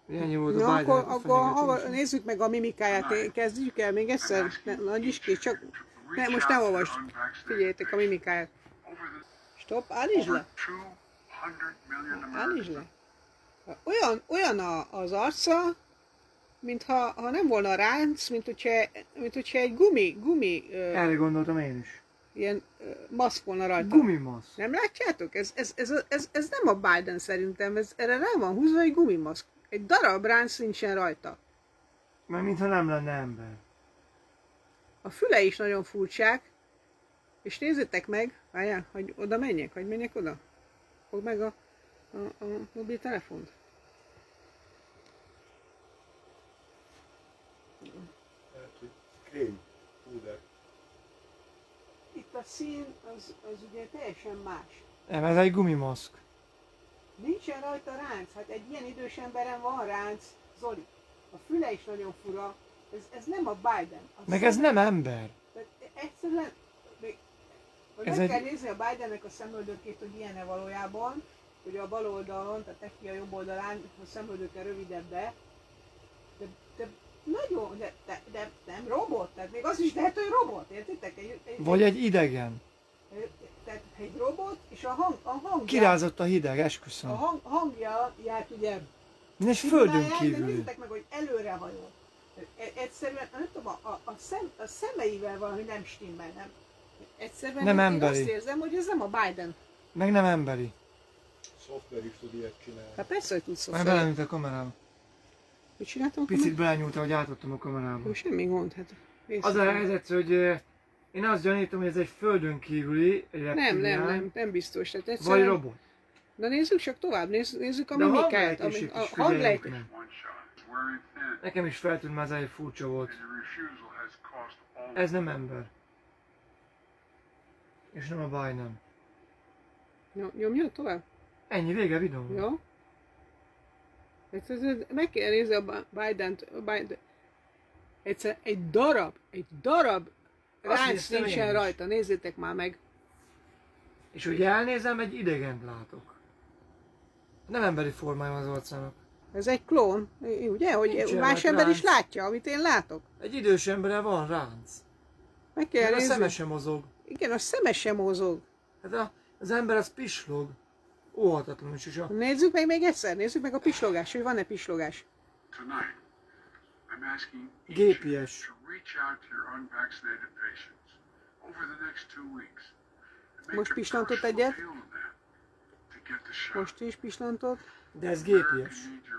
Ennyi volt a Na, Biden akkor nézzük meg a mimikáját. Kezdjük el még egyszer. Nagy is ki, csak most nem olvasd. Figyeljétek a mimikáját. Stop, állítsd le. Állítsd le. Olyan az arca, mintha nem volna ránc, mint hogyha egy gumi erre gondoltam én is. ilyen maszk volna rajta. Gumimaszk. Nem látjátok? Ez nem a Biden szerintem, erre rá van húzva egy gumimaszk. Egy darab ránc nincsen rajta. Mert mintha nem lenne ember. A füle is nagyon furcsák. És nézzétek meg, várjál, hogy oda menjek, hogy menjek oda. Fogd meg a mobiltelefont. Krém, púder. Itt a szín az ugye teljesen más. Nem, ez egy gumimaszk. Nincsen rajta ránc, hát egy ilyen idős emberen van ránc, Zoli. A füle is nagyon fura, ez nem a Biden. Meg ez nem ember. Egyszerűen, Ez meg kell nézni a Bidennek a szemöldökét, hogy ilyen-e valójában, hogy a bal oldalon, tehát neki a jobb oldalán a szemöldöke rövidebb, de nagyon, de nem robot, tehát még az is lehet, hogy robot, értitek? Vagy egy idegen. Tehát egy robot, és a hangja... Kirázott a hideg, esküszöm. A hangját ugye... És földön De kívül. nézzétek meg, hogy előre hajol. Egyszerűen, nem tudom, a szemeivel valami nem stimmel, nem? Egyszerűen nem én emberi. azt érzem, hogy ez nem a Biden. Meg nem emberi. Szoftver is tud ilyet csinálni. Hát persze, hogy tudsz Már belenyúlt a kamerába. Mit csináltam? Picit belenyúltam, hogy átadtam a kamerába. Semmi gond, hát... Az a helyzet, hogy én azt gyanítom, hogy ez egy földön kívüli, egy reptilián, nem biztos. Tehát egyszerűen... vagy robot. De nézzük csak tovább, nézzük a De mimikát. a A hanglejtést. Nekem is feltűnt, már ez egy furcsa volt. Ez nem ember. És nem a Biden. Nyomja tovább? Ennyi, vége a videó. Jó. Meg kell nézni a Biden-t. Egyszer egy darab ránc nincsen rajta, nézzétek már meg. És hogy elnézem, egy idegent látok. Nem emberi formája az arcának. Ez egy klón, ugye? Hogy Nincsen más ember ránc. is látja, amit én látok. Egy idős emberre van ránc. Meg kell A nézni. szeme sem mozog. Igen, a szeme sem mozog. Hát az ember az pislog. Óhatatlanul is a... Nézzük meg még egyszer, nézzük meg a pislogás, hogy van-e pislogás. GPS. Most pislantott egyet. Most is pislantott. De ez GPS.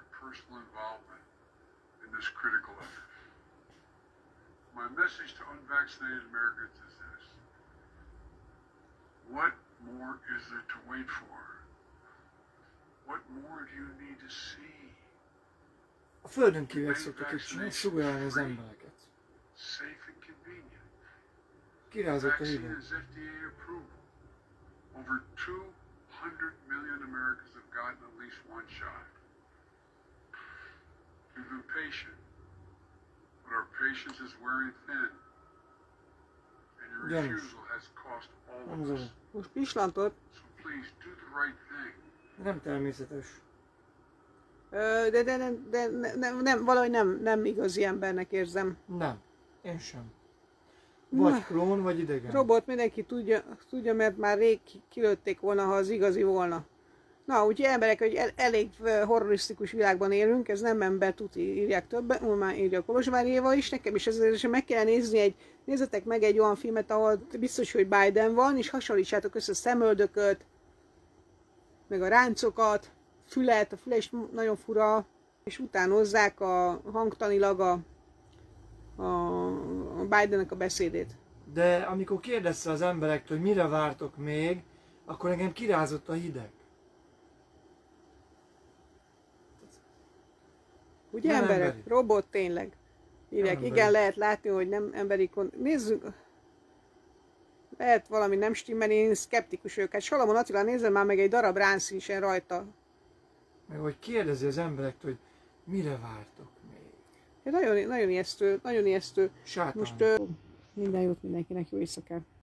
My message to unvaccinated Americans is this. What more is there to wait for? What more do you need to see? A földön kívül szoktak így csinálni, sugárolni az embereket. Safe and convenient. Kirázott a hideg. Vaccine is FDA approval. Over 200 million Americans have gotten at least one shot. We've been patient. But our patience is wearing thin, and your refusal has cost all of us. Most pislantott. So please do the right thing. Nem természetes. De nem, valahogy nem igazi embernek érzem. Nem. Én sem. Vagy klón, vagy idegen. Robot mindenki tudja, mert már rég kilőtték volna, ha az igazi volna. Na, úgyhogy emberek, hogy elég horrorisztikus világban élünk, ez nem ember, tuti írják többen, már írja a Kolozsvári Éva is, nekem is ezért meg kell nézni nézzetek meg egy olyan filmet, ahol biztos, hogy Biden van, és hasonlítsátok össze a szemöldököt, meg a ráncokat, a füle is nagyon fura, és utánozzák hangtanilag a Bidennek a beszédét. De amikor kérdezte az emberektől, hogy mire vártok még, akkor engem kirázott a hideg. Ugye nem emberek? emberi. Robot tényleg. Írják, igen, lehet látni, hogy nem emberi. Nézzük. Lehet valami nem stimmel, én szkeptikus vagyok. Hát Salamon Attila, nézzel már meg, egy darab ránc nincsen rajta. Meg hogy kérdezi az emberektől, hogy mire vártok még. Nagyon ijesztő, nagyon ijesztő. Sátán. Most minden jót mindenkinek, jó éjszakát.